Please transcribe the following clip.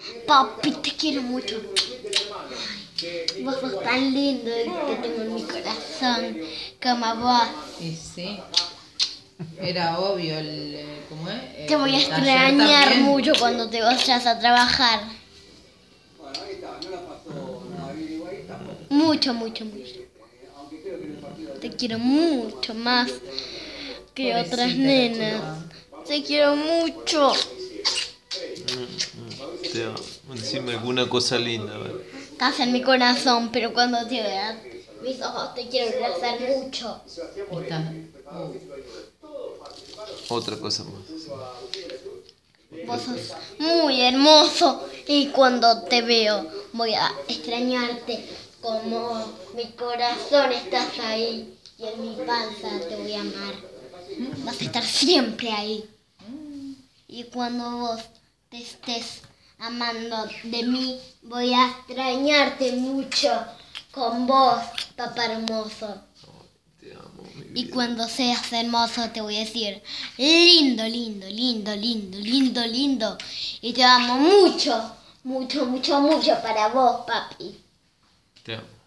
Papi, te quiero mucho. Vos sos tan lindo que tengo en mi corazón, como vos. Y sí, era obvio ¿cómo es? Te voy a El taller extrañar también. mucho cuando te vayas a trabajar. Mucho, mucho, mucho. Te quiero mucho más que otras Pobrecita la nenas. chica. Te quiero mucho. Te amo. Decime alguna cosa linda, ¿vale? Estás en mi corazón, pero cuando te veas mis ojos te quiero abrazar mucho. Está. Otra cosa más. Vos sos muy hermoso y cuando te veo voy a extrañarte como mi corazón estás ahí y en mi panza te voy a amar. Vas a estar siempre ahí. Y cuando vos te estés amando de mí, voy a extrañarte mucho con vos, papá hermoso. Te amo, mi Y vida. cuando seas hermoso te voy a decir, lindo, lindo, lindo, lindo, lindo, lindo. Y te amo mucho, mucho, mucho, mucho para vos, papi. Te amo.